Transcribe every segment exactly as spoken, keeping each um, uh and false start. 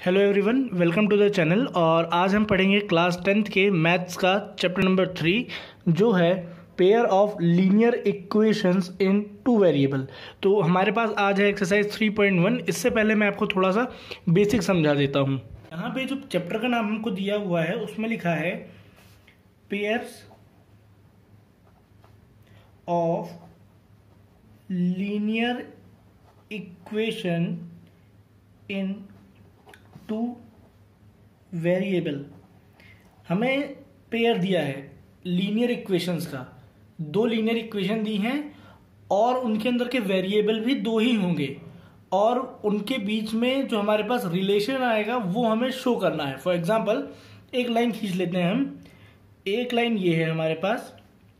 Hello everyone, welcome to the channel. और आज हम पढ़ेंगे क्लास टेंथ के मैथ्स का चैप्टर नंबर थ्री, जो है pair of linear equations in two variable. तो हमारे पास आज है एक्सरसाइज थ्री पॉइंट वन। इससे पहले मैं आपको थोड़ा सा बेसिक समझा देता हूँ। यहाँ पे जो चैप्टर का नाम हमको दिया हुआ है उसमें लिखा है pairs of linear equation in two variable. हमें पेयर दिया है लीनियर इक्वेशंस का, दो लीनियर इक्वेशन दी हैं और उनके अंदर के वेरिएबल भी दो ही होंगे और उनके बीच में जो हमारे पास रिलेशन आएगा वो हमें शो करना है। फॉर एग्जांपल एक लाइन खींच लेते हैं हम। एक लाइन ये है हमारे पास,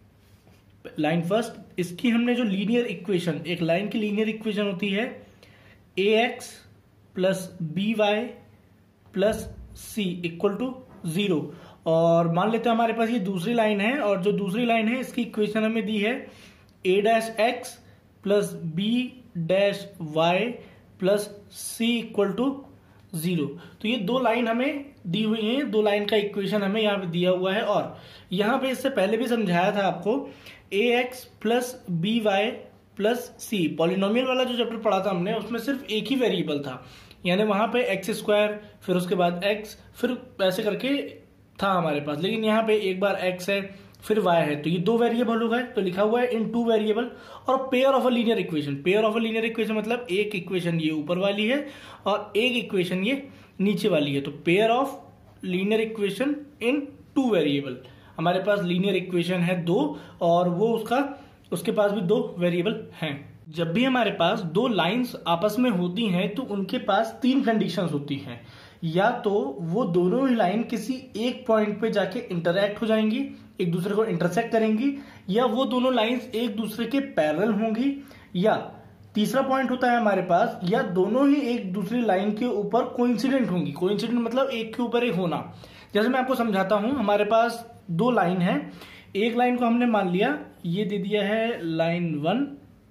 लाइन फर्स्ट। इसकी हमने जो लीनियर इक्वेशन, एक लाइन की लीनियर इक्वेशन होती है a x plus b y plus c equal to zero. और मान लेते हैं हमारे पास ये दूसरी लाइन है और जो दूसरी लाइन है इसकी इक्वेशन हमें दी है a dash x plus b dash y plus c equal to zero. तो ये दो लाइन हमें दी हुई है, दो लाइन का इक्वेशन हमें यहाँ पे दिया हुआ है। और यहाँ पे इससे पहले भी समझाया था आपको a x plus b y plus c. Polynomial वाला जो चैप्टर पढ़ा था हमने उसमें सिर्फ एक ही वेरिएबल था, यानी वहां पे एक्स स्क्वायर फिर उसके बाद एक्स फिर ऐसे करके था हमारे पास। लेकिन यहाँ पे एक बार एक्स है फिर वाई है, तो ये दो वेरिएबल हो गए। तो लिखा हुआ है इन टू वेरिएबल। और pair of a linear equation, pair of a linear equation मतलब एक इक्वेशन ये ऊपर वाली है और एक इक्वेशन ये नीचे वाली है। तो pair of linear equation in two variable. हमारे पास लीनियर इक्वेशन है दो और वो उसका उसके पास भी दो वेरिएबल हैं। जब भी हमारे पास दो लाइंस आपस में होती हैं तो उनके पास तीन कंडीशंस होती हैं। या तो वो दोनों ही लाइन किसी एक पॉइंट पे जाके इंटरैक्ट हो जाएंगी, एक दूसरे को इंटरसेक्ट करेंगी, या वो दोनों लाइंस एक दूसरे के पैरेलल होंगी, या तीसरा पॉइंट होता है हमारे पास, या दोनों ही एक दूसरी लाइन के ऊपर कोइंसिडेंट होंगी। कोइंसिडेंट मतलब एक के ऊपर एक होना। जैसे मैं आपको समझाता हूं, हमारे पास दो लाइन है। एक लाइन को हमने मान लिया ये दे दिया है लाइन वन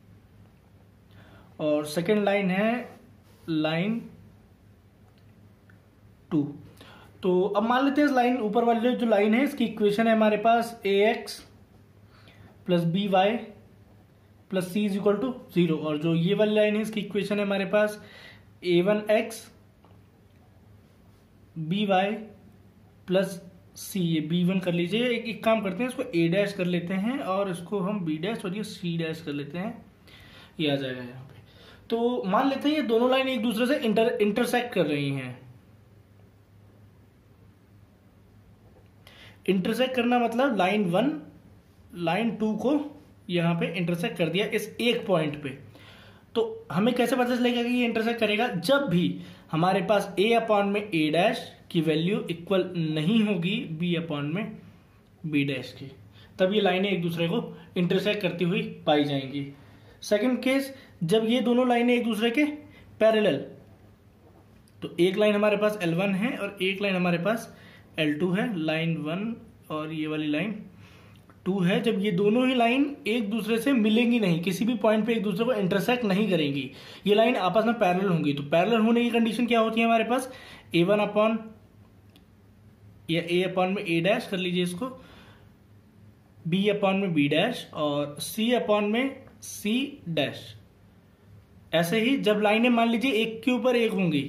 और सेकेंड लाइन है लाइन टू। तो अब मान लेते हैं इस लाइन ऊपर वाली जो लाइन है इसकी इक्वेशन है हमारे पास a x plus b y plus c is equal to zero. और जो ये वाली लाइन है इसकी इक्वेशन है हमारे पास a one x b y plus c. ये बी वन कर लीजिए। एक, एक काम करते हैं, इसको ए डैश कर लेते हैं और इसको हम बी डैश और ये सी डैश कर लेते हैं, ये आ जाएगा यहाँ पे। तो मान लेते हैं ये दोनों लाइन एक दूसरे से इंटर इंटरसेक्ट कर रही हैं। इंटरसेक्ट करना मतलब लाइन वन लाइन टू को यहां पे इंटरसेक्ट कर दिया इस एक पॉइंट पे। तो हमें कैसे पता चलेगा कि ये इंटरसेक्ट करेगा? जब भी हमारे पास ए अपॉन में ए डैश की वैल्यू इक्वल नहीं होगी बी अपॉन में बी डैश की, तब ये लाइनें एक दूसरे को इंटरसेक्ट करती हुई पाई जाएंगी। सेकंड केस, जब ये दोनों लाइनें एक दूसरे के पैरेलल, तो एक लाइन हमारे पास एल वन है और एक लाइन हमारे पास एल टू है। लाइन वन और ये वाली लाइन टू है। जब ये दोनों ही लाइन एक दूसरे से मिलेंगी नहीं, किसी भी पॉइंट पे एक दूसरे को इंटरसेक्ट नहीं करेंगी, ये लाइन आपस में पैरेलल होंगी। तो पैरेलल होने की कंडीशन क्या होती है हमारे पास? ए वन अपॉन या ए अपॉन में ए डैश कर लीजिए इसको, बी अपॉन में बी डैश और सी अपॉन में सी डैश। ऐसे ही जब लाइनें मान लीजिए एक के ऊपर एक होंगी,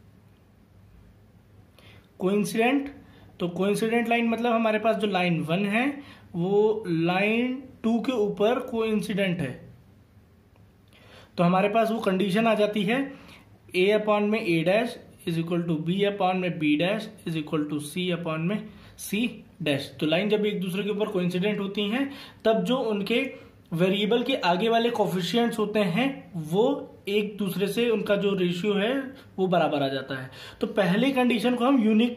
कोइंसिडेंट, तो कोइंसिडेंट लाइन मतलब हमारे पास जो लाइन वन है वो लाइन टू के ऊपर कोइंसिडेंट है। तो हमारे पास वो कंडीशन आ जाती है ए अपॉन में a dash is equal to b upon में b dash is equal to c upon में सी डैश। तो लाइन जब एक दूसरे के ऊपर कोइंसिडेंट होती हैं तब जो उनके वेरिएबल के आगे वाले कोफिशिएंट्स होते हैं वो एक दूसरे से उनका जो रेशियो है वो बराबर आ जाता है। तो पहली कंडीशन को हम यूनिक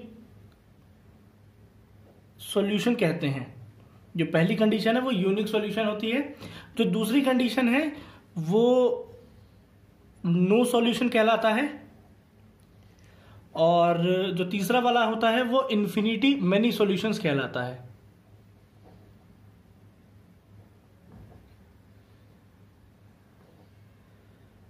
सॉल्यूशन कहते हैं। जो पहली कंडीशन है वो यूनिक सॉल्यूशन होती है। जो दूसरी कंडीशन है वो नो सॉल्यूशन कहलाता है और जो तीसरा वाला होता है वो इन्फिनिटी मेनी सॉल्यूशंस कहलाता है।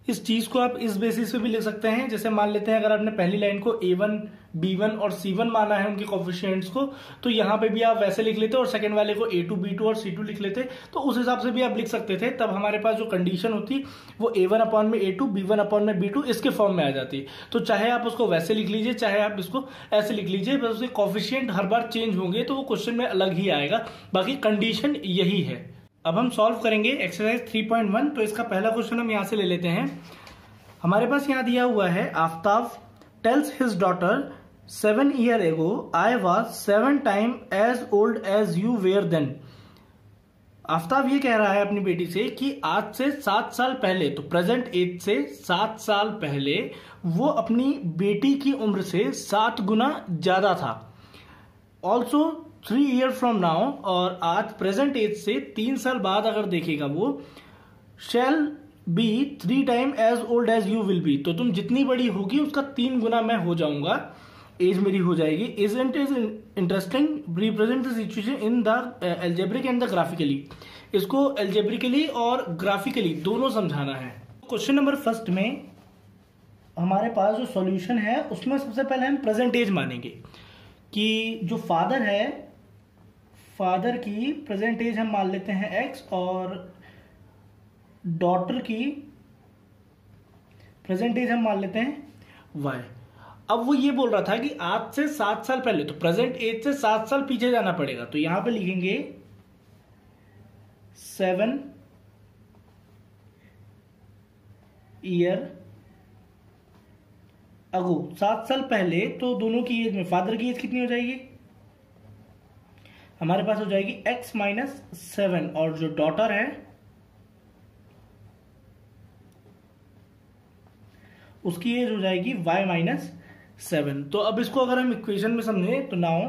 इस चीज को आप इस बेसिस पे भी लिख सकते हैं, जैसे मान लेते हैं अगर आपने पहली लाइन को ए वन, बी वन और सी वन माना है उनके कोफिशिएंट्स को, तो यहाँ पे भी आप वैसे लिख लेते और सेकंड वाले को ए टू, बी टू और सी टू लिख लेते, तो उस हिसाब से भी आप लिख सकते थे। तब हमारे पास जो कंडीशन होती वो ए वन अपॉन में a two, B one upon में बी टू इसके फॉर्म में आ जाती। तो चाहे आप उसको वैसे लिख लीजिए, चाहे आप इसको ऐसे लिख लीजिए, बस उसके कोफिशिएंट हर बार चेंज होंगे तो वो क्वेश्चन में अलग ही आएगा, बाकी कंडीशन यही है। अब हम सॉल्व करेंगे एक्सरसाइज थ्री पॉइंट वन। तो इसका पहला क्वेश्चन हम यहाँ से ले लेते हैं। हमारे पास यहाँ दिया हुआ है, Aftab tells his daughter seven year ago I was seven time as old as you were then. Aftab ये कह रहा है अपनी बेटी से कि आज से सात साल पहले, तो प्रेजेंट एज से सात साल पहले वो अपनी बेटी की उम्र से सात गुना ज्यादा था। Also three year from now, और आज प्रेजेंट एज से तीन साल बाद अगर देखेगा वो, shall be three time as old as you will be, तो तुम जितनी बड़ी होगी उसका तीन गुना मैं हो जाऊंगा, एज मेरी हो जाएगी। Isn't is interesting, represent the situation in the algebraic and the graphically. इसको एल्जेब्रिकली और ग्राफिकली दोनों समझाना है। क्वेश्चन नंबर फर्स्ट में हमारे पास जो सॉल्यूशन है उसमें सबसे पहले हम प्रेजेंट एज मानेंगे कि जो फादर है, फादर की प्रेजेंट एज हम मान लेते हैं एक्स और डॉटर की प्रेजेंट एज हम मान लेते हैं वाई। अब वो ये बोल रहा था कि आज से सात साल पहले, तो प्रेजेंट एज से सात साल पीछे जाना पड़ेगा, तो यहां पे लिखेंगे सेवन ईयर अगो, सात साल पहले, तो दोनों की एज में फादर की एज कितनी हो जाएगी, हमारे पास हो जाएगी एक्स माइनस सेवन, और जो डॉटर है उसकी एज हो जाएगी y माइनस सेवन। तो अब इसको अगर हम इक्वेशन में समझें तो नाउ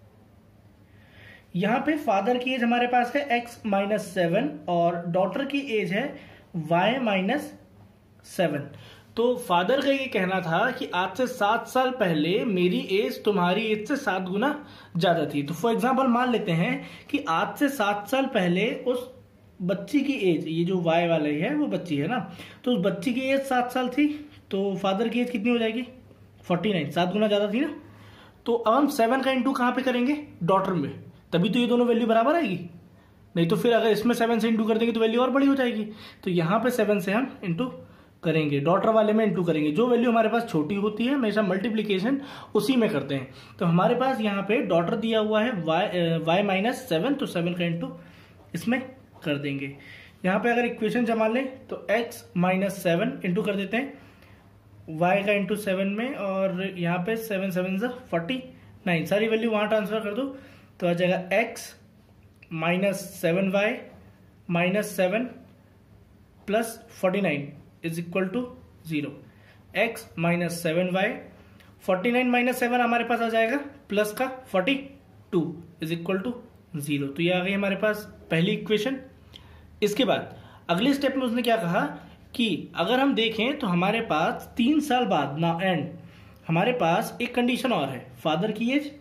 यहां पे फादर की एज हमारे पास है x माइनस सेवन और डॉटर की एज है y माइनस सेवन। तो फादर का ये कहना था कि आज से सात साल पहले मेरी एज तुम्हारी एज से सात गुना ज्यादा थी। तो फॉर एग्जांपल मान लेते हैं कि आज से सात साल पहले उस बच्ची की एज, ये जो y वाला है वो बच्ची है ना, तो उस बच्ची की एज सात साल थी, तो फादर की एज कितनी हो जाएगी फोर्टी नाइन, सात गुना ज्यादा थी ना। तो अब हम सेवन का इंटू कहां पे करेंगे, डॉटर में, तभी तो ये दोनों वैल्यू बराबर आएगी, नहीं तो फिर अगर इसमें सेवन से इंटू कर देंगे तो वैल्यू और बड़ी हो जाएगी। तो यहां पे सेवन से हम इंटू करेंगे, डॉटर वाले में इंटू करेंगे, जो वैल्यू हमारे पास छोटी होती है हमेशा मल्टीप्लीकेशन उसी में करते हैं। तो हमारे पास यहाँ पे डॉटर दिया हुआ है y y माइनस सेवन, तो सेवन का इंटू इसमें कर देंगे। यहाँ पे अगर इक्वेशन जमा लें तो x माइनस सेवन इंटू कर देते हैं y का इंटू सेवन में, और यहाँ पे सेवन सेवन से फोर्टी नाइन, सारी वैल्यू वहां ट्रांसफर कर दो तो आ जाएगा x minus seven y minus seven plus forty nine is equal to zero. X minus seven y, forty nine minus seven हमारे पास आ जाएगा प्लस का forty two is equal to zero. तो ये आ गई हमारे पास पहली इक्वेशन। इसके बाद अगले स्टेप में उसने क्या कहा कि अगर हम देखें तो हमारे पास तीन साल बाद ना एंड हमारे पास एक कंडीशन और है, फादर की एज,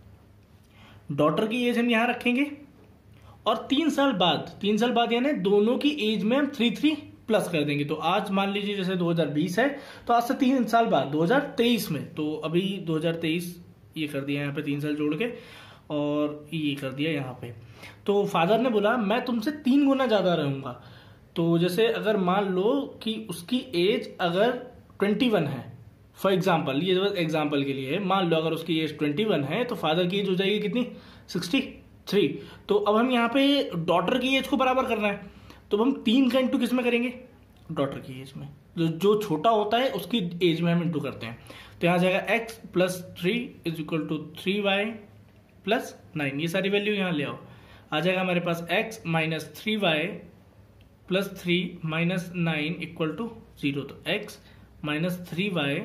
डॉटर की एज हम यहां रखेंगे, और तीन साल बाद, तीन साल बाद यानी दोनों की एज में हम थ्री थ्री प्लस कर देंगे। तो आज मान लीजिए जैसे दो हज़ार बीस है, तो आज से तीन साल बाद दो हज़ार तेईस में, तो अभी दो हज़ार तेईस ये कर दिया यहाँ पे तीन साल जोड़ के, और ये कर दिया यहाँ पे। तो फादर ने बोला मैं तुमसे तीन गुना ज्यादा रहूंगा। तो जैसे अगर मान लो कि उसकी एज अगर ट्वेंटी वन है, फॉर एग्जाम्पल, ये एग्जाम्पल के लिए है, मान लो अगर उसकी एज ट्वेंटी वन है तो फादर की एज हो जाएगी कितनी, सिक्सटी थ्री। तो अब हम यहाँ पे डॉटर की एज को बराबर करना है, तो हम तीन का इंटू किस में करेंगे, डॉटर की एज में, जो जो छोटा होता है उसकी एज में हम इंटू करते हैं। तो यहाँ जाएगा x plus three is equal to three y plus nine, ये सारी वैल्यू यहाँ ले आओ, आ जाएगा हमारे पास x minus three y plus three minus nine equal to zero. तो x minus three y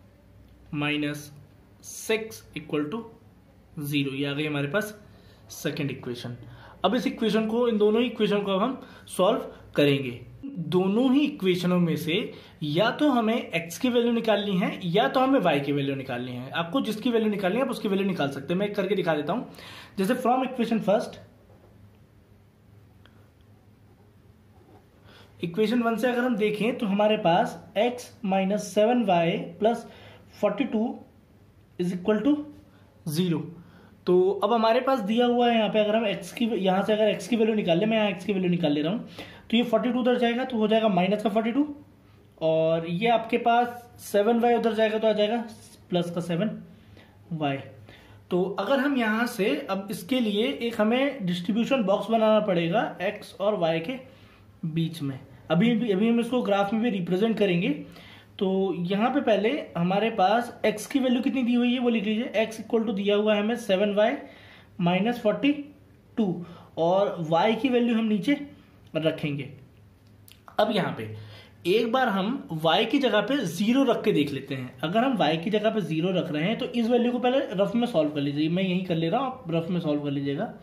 minus six equal to zero, ये आ गई हमारे पास सेकेंड इक्वेशन। अब इस इक्वेशन को, इन दोनों इक्वेशन को हम सॉल्व करेंगे। दोनों ही इक्वेशनों में से या तो हमें x की वैल्यू निकालनी है या तो हमें y की वैल्यू निकालनी है। आपको जिसकी वैल्यू निकालनी है आप उसकी वैल्यू निकाल सकते हैं। मैं करके दिखा देता हूं। जैसे from equation first, equation one से अगर हम देखें तो हमारे पास x minus seven y plus forty two is equal to zero. तो अब हमारे पास दिया हुआ है यहाँ पे, अगर हम x की यहाँ से अगर x की वैल्यू निकाल ले, मैं यहाँ x की वैल्यू निकाल ले रहा हूँ, तो ये फोर्टी टू उधर जाएगा तो हो जाएगा माइनस का फोर्टी टू, और ये आपके पास सेवन वाई उधर जाएगा तो आ जाएगा प्लस का सेवन वाई। तो अगर हम यहाँ से अब इसके लिए एक हमें डिस्ट्रीब्यूशन बॉक्स बनाना पड़ेगा x और y के बीच में। अभी अभी हम इसको ग्राफ में भी रिप्रेजेंट करेंगे। तो यहाँ पे पहले हमारे पास x की वैल्यू कितनी दी हुई है वो लिख लीजिए। x इक्वल टू दिया हुआ है हमें seven y minus forty two, और y की वैल्यू हम नीचे रखेंगे। अब यहाँ पे एक बार हम y की जगह पे जीरो रख के देख लेते हैं। अगर हम y की जगह पे जीरो रख रहे हैं तो इस वैल्यू को पहले रफ में सॉल्व कर लीजिए। मैं यही कर ले रहा हूं, आप रफ में सॉल्व कर लीजिएगा।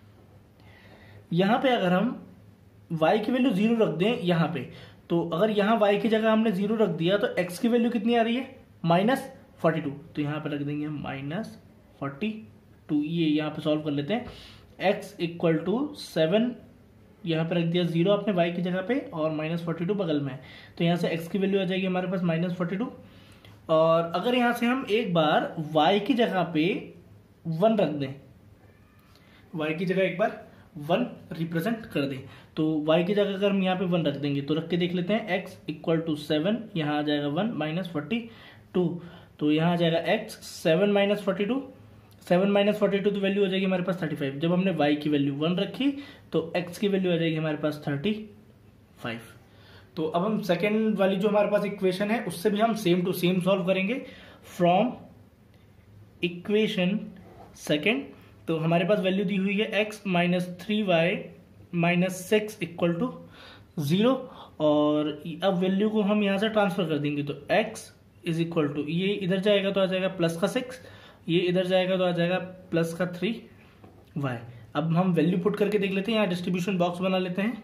यहाँ पे अगर हम y की वैल्यू जीरो रख दें यहाँ पे, तो अगर यहाँ y की जगह हमने जीरो रख दिया तो x की वैल्यू कितनी आ रही है, माइनस फोर्टी टू। तो यहाँ पे रख देंगे माइनस फोर्टी टू। ये यहाँ पे सॉल्व कर लेते हैं। x इक्वल टू सेवन, यहाँ पे रख दिया जीरो आपने y की जगह पे, और माइनस फोर्टी टू बगल में है, तो यहाँ से x की वैल्यू आ जाएगी हमारे पास माइनस फोर्टी टू। और अगर यहाँ से हम एक बार y की जगह पे वन रख दें, y की जगह एक बार वन रिप्रेजेंट कर दें, तो y की जगह अगर हम यहाँ पे वन रख देंगे तो रख के देख लेते हैं। x इक्वल टू सेवन, यहाँ आ जाएगा वन माइनस फोर्टी टू, तो यहाँ आ जाएगा x seven minus forty two, seven minus forty two तो वैल्यू हो जाएगी हमारे पास थर्टी फाइव। जब हमने y की वैल्यू वन रखी तो x की वैल्यू आ जाएगी हमारे पास थर्टी फाइव। तो अब हम सेकेंड वाली जो हमारे पास इक्वेशन है उससे भी हम सेम टू सेम सॉल्व करेंगे। फ्रॉम इक्वेशन सेकेंड, तो हमारे पास वैल्यू दी हुई है x minus three y minus six equal to zero, और अब वैल्यू को हम यहाँ से ट्रांसफर कर देंगे। तो x इज इक्वल टू, ये इधर जाएगा तो आ जाएगा प्लस का सिक्स, ये इधर जाएगा तो आ जाएगा प्लस का थ्री वाई। अब हम वैल्यू पुट करके देख लेते हैं, यहाँ डिस्ट्रीब्यूशन बॉक्स बना लेते हैं।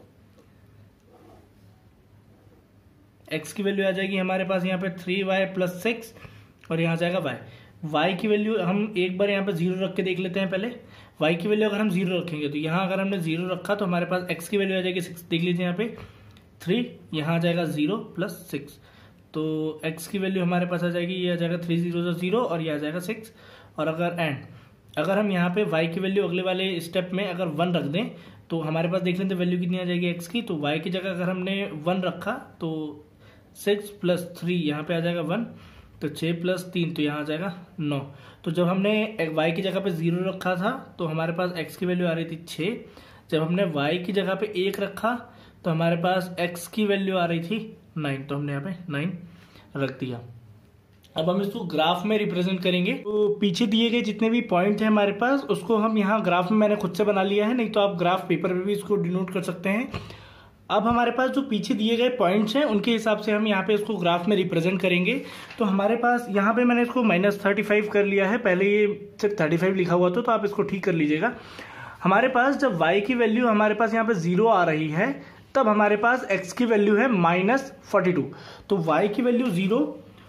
x की वैल्यू आ जाएगी हमारे पास यहाँ पे थ्री वाई प्लस सिक्स, और यहाँ जाएगा y। y की वैल्यू हम एक बार यहाँ पे जीरो रख के देख लेते हैं पहले। y की वैल्यू अगर हम जीरो रखेंगे तो यहाँ अगर हमने जीरो रखा तो हमारे पास x की वैल्यू आ जाएगी सिक्स। देख लीजिए यहाँ पे थ्री, यहाँ आ जाएगा जीरो प्लस सिक्स, तो x की वैल्यू हमारे पास आ जाएगी, ये आ जाएगा थ्री जीरो जीरो, और ये आ जाएगा सिक्स। और अगर एंड अगर हम यहाँ पे y की वैल्यू अगले वाले स्टेप में अगर वन रख दें तो हमारे पास देख लेते हैं वैल्यू कितनी आ जाएगी x की। तो y की जगह अगर हमने वन रखा तो सिक्स प्लस थ्री यहाँ पे आ जाएगा वन, तो छः प्लस तीन तो यहाँ आ जाएगा नौ। तो जब हमने y की जगह पे जीरो रखा था तो हमारे पास x की वैल्यू आ रही थी छः। जब हमने y की जगह पे एक रखा तो हमारे पास x की वैल्यू आ रही थी नाइन, तो हमने यहाँ पे नाइन रख दिया। अब हम इसको ग्राफ में रिप्रेजेंट करेंगे। तो पीछे दिए गए जितने भी पॉइंट हैं हमारे पास उसको हम यहाँ ग्राफ में मैंने खुद से बना लिया है, नहीं तो आप ग्राफ पेपर पे भी इसको डिनोट कर सकते हैं। अब हमारे पास जो पीछे दिए गए पॉइंट्स हैं उनके हिसाब से हम यहाँ पे इसको ग्राफ में रिप्रेजेंट करेंगे। तो हमारे पास यहाँ पे मैंने इसको माइनस थर्टी फाइव कर लिया है, पहले ये सिर्फ थर्टी फाइव लिखा हुआ था, तो आप इसको ठीक कर लीजिएगा। हमारे पास जब y की वैल्यू हमारे पास यहाँ पे जीरो आ रही है तब हमारे पास x की वैल्यू है माइनस फोर्टी टू। तो y की वैल्यू जीरो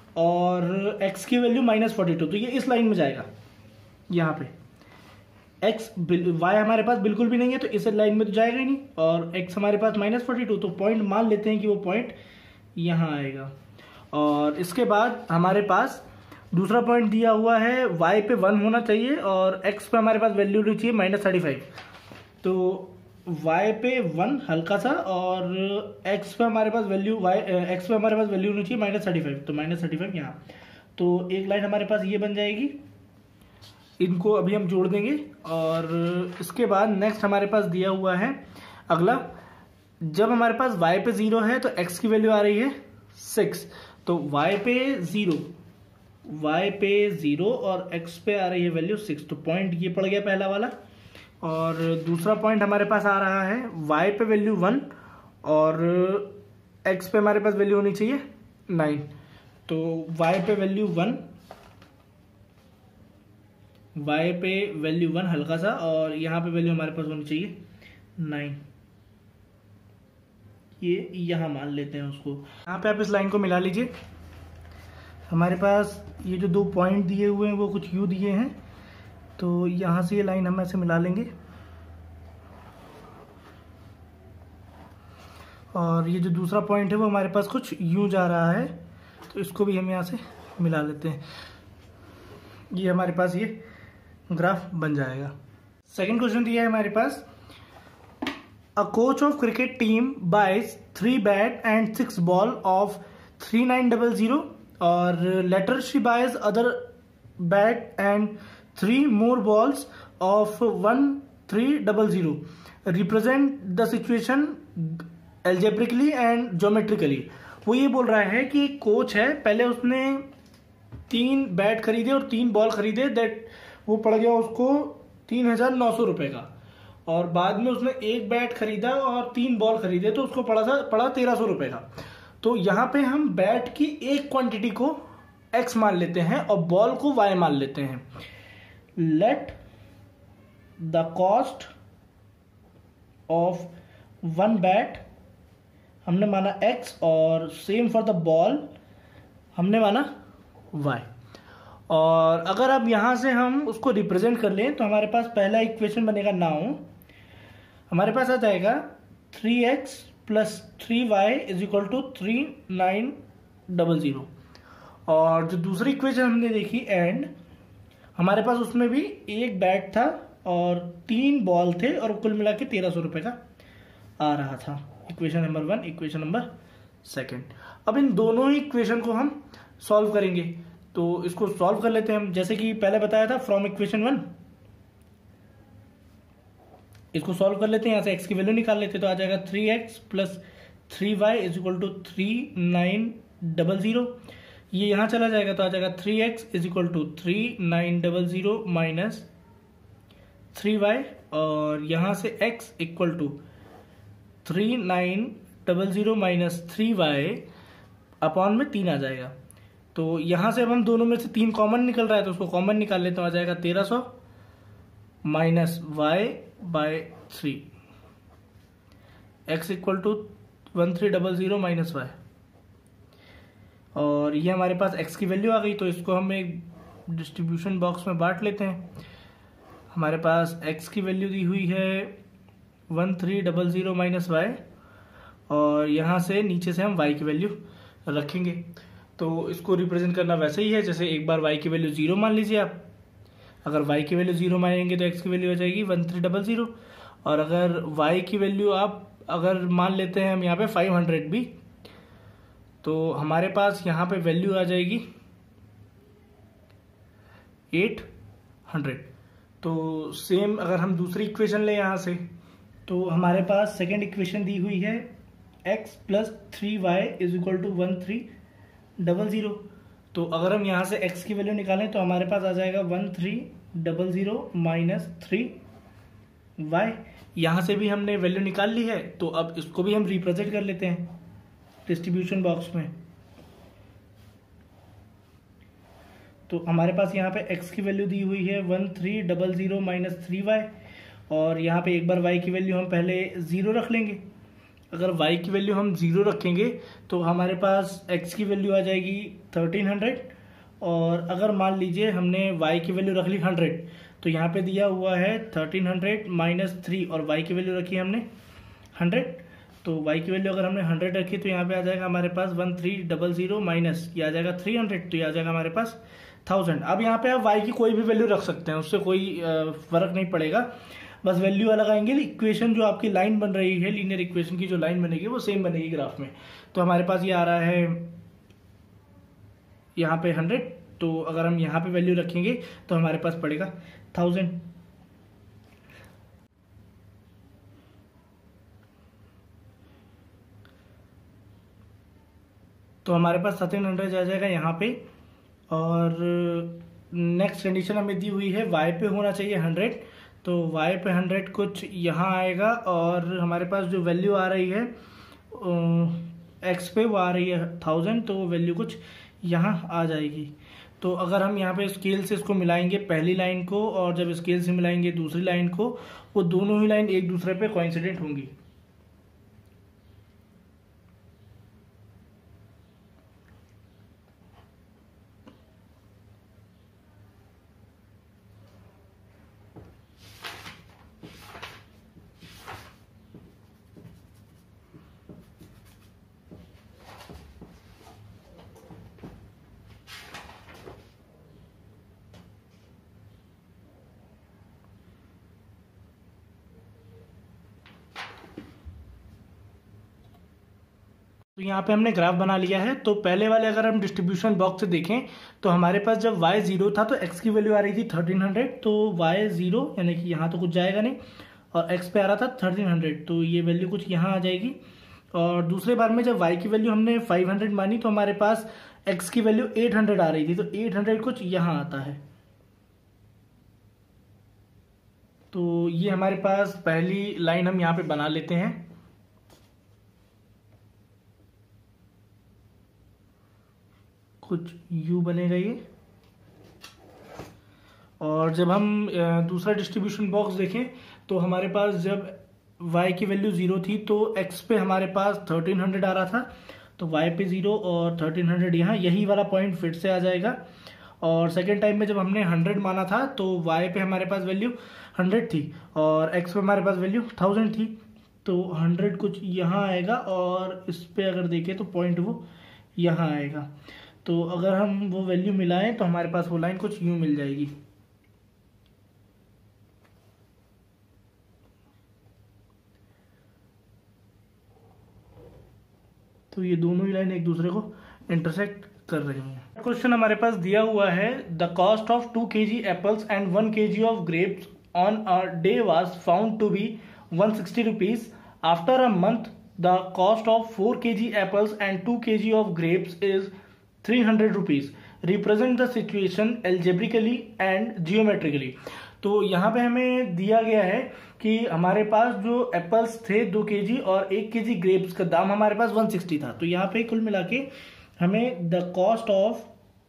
और x की वैल्यू माइनस फोर्टी टू, तो ये इस लाइन में जाएगा। यहाँ पे x y हमारे पास बिल्कुल भी नहीं है तो इस लाइन में तो जाएगा ही नहीं, और x हमारे पास माइनस फोर्टी टू, तो पॉइंट मान लेते हैं कि वो पॉइंट यहाँ आएगा। और इसके बाद हमारे पास दूसरा पॉइंट दिया हुआ है y पे वन होना चाहिए और x पे हमारे पास वैल्यू होनी चाहिए माइनस थर्टी फाइव। तो y पे वन हल्का सा और x पे हमारे पास वैल्यू y x पे हमारे पास वैल्यू होनी चाहिए माइनस थर्टी फाइव, तो माइनस थर्टी फाइव यहाँ। तो एक लाइन हमारे पास ये बन जाएगी, इनको अभी हम जोड़ देंगे। और इसके बाद नेक्स्ट हमारे पास दिया हुआ है अगला, जब हमारे पास y पे ज़ीरो है तो x की वैल्यू आ रही है सिक्स, तो y पे ज़ीरो y पे ज़ीरो और x पे आ रही है वैल्यू सिक्स, तो पॉइंट ये पड़ गया पहला वाला। और दूसरा पॉइंट हमारे पास आ रहा है y पे वैल्यू वन और x पे हमारे पास वैल्यू होनी चाहिए नाइन, तो y पे वैल्यू वन y पे वैल्यू वन हल्का सा और यहाँ पे वैल्यू हमारे पास होनी चाहिए नाइन। ये यहाँ मान लेते हैं उसको। यहाँ पे आप इस लाइन को मिला लीजिए। हमारे पास ये जो दो पॉइंट दिए हुए हैं वो कुछ यू दिए हैं, तो यहाँ से ये लाइन हम ऐसे मिला लेंगे। और ये जो दूसरा पॉइंट है वो हमारे पास कुछ यूं जा रहा है, तो इसको भी हम यहाँ से मिला लेते हैं। ये हमारे पास ये ग्राफ बन जाएगा। सेकंड क्वेश्चन दिया है हमारे पास, a coach of cricket team buys three bat and six ball of three nine double zero और later she buys another bat and three more balls of one three double zero. Represent the situation algebraically and geometrically. वो ये बोल रहा है कि coach है, पहले उसने तीन बैट खरीदे और तीन बॉल खरीदे, दैट वो पड़ गया उसको तीन हजार नौ सौ रुपए का, और बाद में उसने एक बैट खरीदा और तीन बॉल खरीदे तो उसको पड़ा था पड़ा तेरह सौ रुपए का। तो यहाँ पे हम बैट की एक क्वांटिटी को एक्स मान लेते हैं और बॉल को वाई मान लेते हैं। Let the cost of one bat हमने माना x और सेम फॉर द बॉल हमने माना y। और अगर अब यहां से हम उसको रिप्रेजेंट कर लें तो हमारे पास पहला इक्वेशन बनेगा नाउ, हमारे पास आ जाएगा three x plus three y is equal to three nine double zero. और जो दूसरी इक्वेशन हमने देखी एंड, हमारे पास उसमें भी एक बैट था और तीन बॉल थे और कुल मिला के तेरह सौ रुपये का आ रहा था। Equation number one, equation number second. अब इन दोनों ही इक्वेशन को हम सॉल्व करेंगे, तो इसको सॉल्व कर लेते हैं हम। जैसे कि पहले बताया था फ्रॉम इक्वेशन वन, इसको सॉल्व कर लेते हैं। यहां से एक्स की वैल्यू निकाल लेते हैं, तो आ जाएगा three x plus three y is equal to three nine double zero. ये यहां चला जाएगा तो आ जाएगा three x is equal to three nine double zero minus three y, और यहां से x equal to three nine double zero minus three y upon में तीन आ जाएगा। तो यहां से अब हम दोनों में से तीन कॉमन निकल रहा है तो उसको कॉमन निकाल लेते हैं, आ जाएगा तेरह सौ minus y by three, x equal to one three double zero minus y. और ये हमारे पास x की वैल्यू आ गई, तो इसको हम एक डिस्ट्रीब्यूशन बॉक्स में बांट लेते हैं। हमारे पास x की वैल्यू दी हुई है one three double zero minus y, और यहाँ से नीचे से हम y की वैल्यू रखेंगे। तो इसको रिप्रेजेंट करना वैसे ही है जैसे एक बार y की वैल्यू जीरो मान लीजिए आप। अगर y की वैल्यू जीरो मानेंगे तो x की वैल्यू हो जाएगी वन थ्री डबल जीरो, और अगर y की वैल्यू आप अगर मान लेते हैं हम यहाँ पे फाइव हंड्रेड भी, तो हमारे पास यहाँ पे वैल्यू आ जाएगी एट हंड्रेड। तो सेम अगर हम दूसरी इक्वेशन लें यहाँ से, तो हमारे पास सेकेंड इक्वेशन दी हुई है x plus three y is equal to one three double zero. तो अगर हम यहाँ से x की वैल्यू निकालें तो हमारे पास आ जाएगा one three double zero minus three y. यहाँ से भी हमने वैल्यू निकाल ली है, तो अब इसको भी हम रिप्रेजेंट कर लेते हैं डिस्ट्रीब्यूशन बॉक्स में। तो हमारे पास यहाँ पे x की वैल्यू दी हुई है one three double zero minus three y, और यहाँ पे एक बार y की वैल्यू हम पहले ज़ीरो रख लेंगे। अगर y की वैल्यू हम ज़ीरो रखेंगे तो हमारे पास x की वैल्यू आ जाएगी थर्टीन हंड्रेड, और अगर मान लीजिए हमने y की वैल्यू रख ली हंड्रेड, तो यहाँ पे दिया हुआ है थर्टीन हंड्रेड माइनस थ्री और y की वैल्यू रखी हमने हंड्रेड। तो y की वैल्यू अगर हमने हंड्रेड रखी तो यहाँ पे आ जाएगा हमारे पास one three double zero minus ये आ जाएगा थ्री हंड्रेड, तो ये आ जाएगा हमारे पास थाउजेंड। अब यहाँ पे आप y की कोई भी वैल्यू रख सकते हैं, उससे कोई फर्क नहीं पड़ेगा, बस वैल्यू अलग आएंगे। इक्वेशन जो आपकी लाइन बन रही है, लीनियर इक्वेशन की जो लाइन बनेगी वो सेम बनेगी ग्राफ में। तो हमारे पास ये आ रहा है यहाँ पे हंड्रेड, तो अगर हम यहाँ पे वैल्यू रखेंगे तो हमारे पास पड़ेगा थाउजेंड। तो हमारे पास थर्टीन हंड्रेड आ जाएगा यहाँ पे, और नेक्स्ट कंडीशन हमें दी हुई है y पे होना चाहिए हंड्रेड, तो y पे हंड्रेड कुछ यहाँ आएगा, और हमारे पास जो वैल्यू आ रही है x पे वो आ रही है थाउजेंड, तो वो वैल्यू कुछ यहाँ आ जाएगी। तो अगर हम यहाँ पे स्केल से इसको मिलाएंगे पहली लाइन को, और जब स्केल से मिलाएंगे दूसरी लाइन को, वो दोनों ही लाइन एक दूसरे पे कोइंसिडेंट होंगी। तो यहाँ पे हमने ग्राफ बना लिया है। तो पहले वाले अगर हम डिस्ट्रीब्यूशन बॉक्स से देखें तो हमारे पास जब y जीरो था तो x की वैल्यू आ रही थी थर्टीन हंड्रेड, तो y जीरो यानी कि यहाँ तो कुछ जाएगा नहीं, और x पे आ रहा था थर्टीन हंड्रेड, तो ये वैल्यू कुछ यहाँ आ जाएगी। और दूसरे बार में जब y की वैल्यू हमने फाइव हंड्रेड मानी तो हमारे पास x की वैल्यू एट हंड्रेड आ रही थी, तो एट हंड्रेड कुछ यहाँ आता है। तो ये हमारे पास पहली लाइन हम यहाँ पे बना लेते हैं। कुछ u बनेगा ये, और जब हम दूसरा डिस्ट्रीब्यूशन बॉक्स देखें तो हमारे पास जब y की वैल्यू ज़ीरो थी तो x पे हमारे पास थर्टीन हंड्रेड आ रहा था, तो y पे ज़ीरो और थर्टीन हंड्रेड यहाँ, यही वाला पॉइंट फिर से आ जाएगा। और सेकेंड टाइम में जब हमने हंड्रेड माना था तो y पे हमारे पास वैल्यू हंड्रेड थी और x पे हमारे पास वैल्यू थाउजेंड थी, तो हंड्रेड कुछ यहाँ आएगा और इस पे अगर देखें तो पॉइंट वो यहाँ आएगा। तो अगर हम वो वैल्यू मिलाएं तो हमारे पास वो लाइन कुछ यूं मिल जाएगी। तो ये दोनों ही लाइन एक दूसरे को इंटरसेक्ट कर रही हैं। क्वेश्चन हमारे पास दिया हुआ है, the cost of to k g apples and one k g of grapes on a day was found to B one sixty rupees. After a month the cost of four k g apples and two k g of grapes is three hundred rupees. Represent the situation algebraically and geometrically. तो यहाँ पे हमें दिया गया है कि हमारे पास जो एप्पल्स थे दो केजी और एक केजी ग्रेप्स का दाम हमारे पास वन सिक्सटी था। तो यहाँ पे कुल मिला के हमें the cost of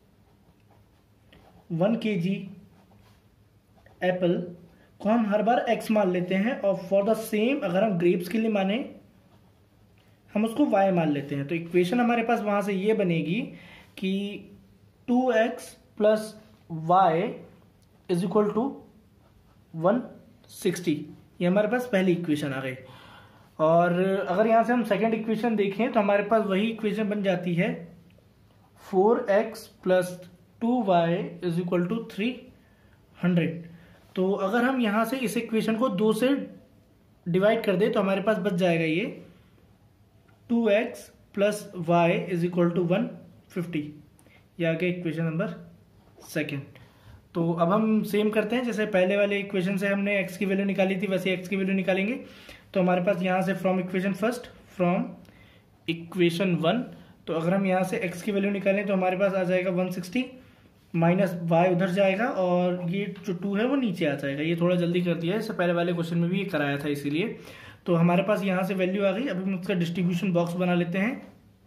one kg apple को हम हर बार एक्स मान लेते हैं, और फॉर द सेम अगर हम ग्रेप्स के लिए माने हम उसको y मान लेते हैं। तो इक्वेशन हमारे पास वहां से ये बनेगी कि two x plus y is equal to one sixty. ये हमारे पास पहली इक्वेशन आ गई। और अगर यहाँ से हम सेकेंड इक्वेशन देखें तो हमारे पास वही इक्वेशन बन जाती है four x plus two y is equal to three hundred. तो अगर हम यहाँ से इस इक्वेशन को दो से डिवाइड कर दे तो हमारे पास बच जाएगा ये two x plus y is equal to one fifty. ये आ गया इक्वेशन नंबर सेकेंड। तो अब हम सेम करते हैं, जैसे पहले वाले इक्वेशन से हमने x की वैल्यू निकाली थी वैसे x की वैल्यू निकालेंगे। तो हमारे पास यहाँ से from equation first from equation one, तो अगर हम यहाँ से x की वैल्यू निकालें तो हमारे पास आ जाएगा वन सिक्सटी माइनस वाई उधर जाएगा और ये जो टू है वो नीचे आ जाएगा। ये थोड़ा जल्दी कर दिया है, इससे पहले वाले क्वेश्चन में भी ये कराया था इसीलिए। तो हमारे पास यहाँ से वैल्यू आ गई। अब हम इसका डिस्ट्रीब्यूशन बॉक्स बना लेते हैं।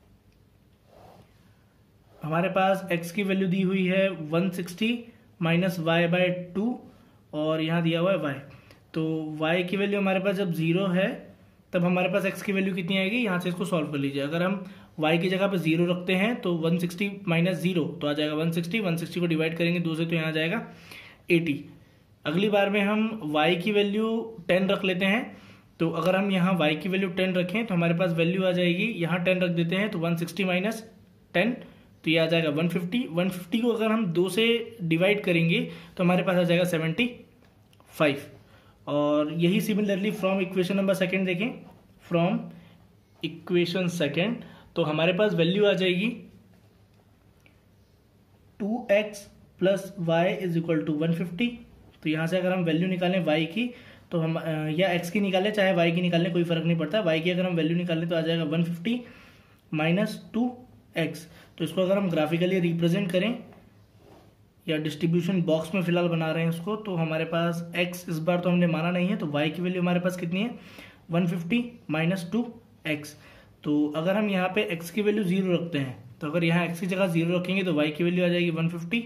हमारे पास x की वैल्यू दी हुई है one sixty minus y by two और यहाँ दिया हुआ है y। तो y की वैल्यू हमारे पास जब जीरो है तब हमारे पास x की वैल्यू कितनी आएगी, यहाँ से इसको सॉल्व कर लीजिए। अगर हम y की जगह पे जीरो रखते हैं तो वन सिक्सटी माइनस जीरो तो आ जाएगा वन सिक्सटी। वन सिक्सटी को डिवाइड करेंगे दो से तो यहाँ आ जाएगा एटी। अगली बार में हम y की वैल्यू टेन रख लेते हैं। तो अगर हम यहाँ y की वैल्यू टेन रखें तो हमारे पास वैल्यू आ जाएगी, यहाँ टेन रख देते हैं तो वन सिक्सटी माइनस टेन तो ये आ जाएगा वन फिफ्टी। वन फिफ्टी को अगर हम दो से डिवाइड करेंगे तो हमारे पास आ जाएगा सेवेंटी फाइव। और यही similarly from equation number second देखें, फ्रॉम इक्वेशन सेकेंड तो हमारे पास वैल्यू आ जाएगी two x plus y is equal to one fifty. तो यहाँ से अगर हम वैल्यू निकालें y की तो हम या x की निकालें चाहे y की निकालें कोई फर्क नहीं पड़ता। y की अगर हम वैल्यू निकालें तो आ जाएगा one fifty minus two x. तो इसको अगर हम ग्राफिकली रिप्रेजेंट करें या डिस्ट्रीब्यूशन बॉक्स में फिलहाल बना रहे हैं उसको, तो हमारे पास x इस बार तो हमने माना नहीं है तो y की वैल्यू हमारे पास कितनी है one fifty minus two x. तो अगर हम यहाँ पे x की वैल्यू जीरो रखते हैं तो अगर यहाँ x की जगह जीरो रखेंगे तो y की वैल्यू आ जाएगी वन फिफ्टी।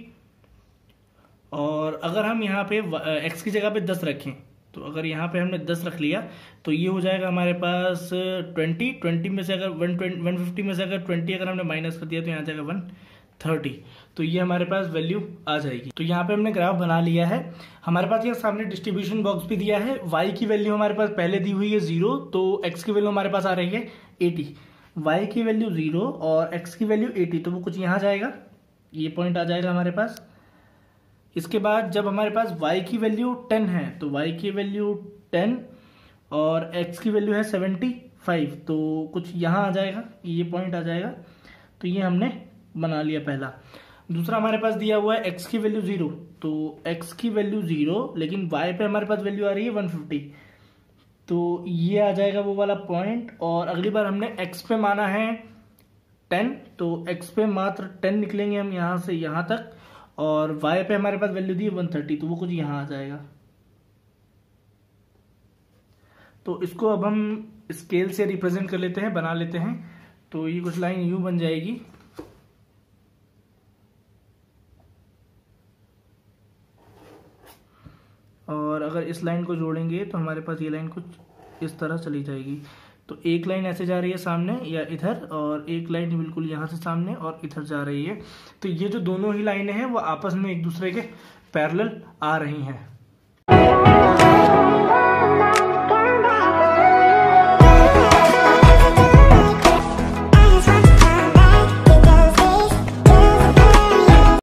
और अगर हम यहाँ पे x की जगह पे दस रखें तो अगर यहाँ पे हमने दस रख लिया तो ये हो जाएगा हमारे पास ट्वेंटी। ट्वेंटी में से अगर वन वन फिफ्टी में से अगर ट्वेंटी अगर हमने माइनस कर दिया तो यहाँ जाएगा वन थर्टी। तो ये हमारे पास वैल्यू आ जाएगी। तो यहाँ पे हमने ग्राफ बना लिया है। हमारे पास ये सामने डिस्ट्रीब्यूशन बॉक्स भी दिया है। y की वैल्यू हमारे पास पहले दी हुई है जीरो, तो x की वैल्यू हमारे पास आ रही है एटी। y की वैल्यू जीरो और x की वैल्यू एटी, तो वो कुछ यहाँ जाएगा, ये पॉइंट आ जाएगा हमारे पास। इसके बाद जब हमारे पास y की वैल्यू टेन है तो y की वैल्यू टेन और x की वैल्यू है सेवेंटी फाइव, तो कुछ यहाँ आ जाएगा, ये पॉइंट आ जाएगा। तो ये हमने बना लिया पहला। दूसरा हमारे पास दिया हुआ है x की वैल्यू जीरो, तो x की वैल्यू जीरो लेकिन y पे हमारे पास वैल्यू आ रही है वन फिफ्टी, तो ये आ जाएगा वो वाला पॉइंट। और अगली बार हमने x पे माना है टेन, तो x पे मात्र टेन निकलेंगे हम यहाँ से यहाँ तक, और y पे हमारे पास वैल्यू दी है वन थर्टी, तो वो कुछ यहाँ आ जाएगा। तो इसको अब हम स्केल से रिप्रेजेंट कर लेते हैं, बना लेते हैं। तो ये कुछ लाइन यूं बन जाएगी, और अगर इस लाइन को जोड़ेंगे तो हमारे पास ये लाइन कुछ इस तरह चली जाएगी। तो एक लाइन ऐसे जा रही है सामने या इधर, और एक लाइन बिल्कुल यहाँ से सामने और इधर जा रही है। तो ये जो दोनों ही लाइनें हैं वो आपस में एक दूसरे के पैरेलल आ रही हैं।